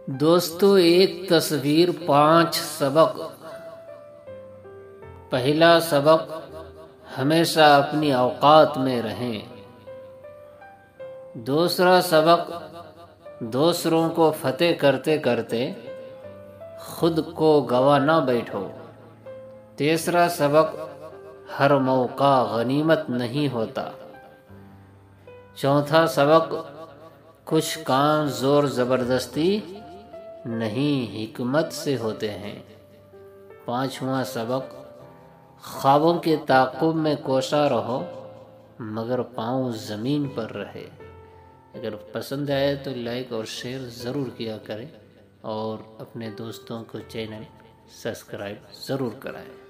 दोस्तों, एक तस्वीर 5 सबक। पहला सबक, हमेशा अपनी औकात में रहें। दूसरा सबक, दूसरों को फतेह करते करते खुद को गवा ना बैठो। तीसरा सबक, हर मौका गनीमत नहीं होता। चौथा सबक, कुछ काम जोर ज़बरदस्ती नहीं हिकमत से होते हैं। पांचवा सबक, ख्वाबों के ताक़ुब में कोसा रहो मगर पाँव ज़मीन पर रहे। अगर पसंद आए तो लाइक और शेयर ज़रूर किया करें और अपने दोस्तों को चैनल सब्सक्राइब ज़रूर कराएं।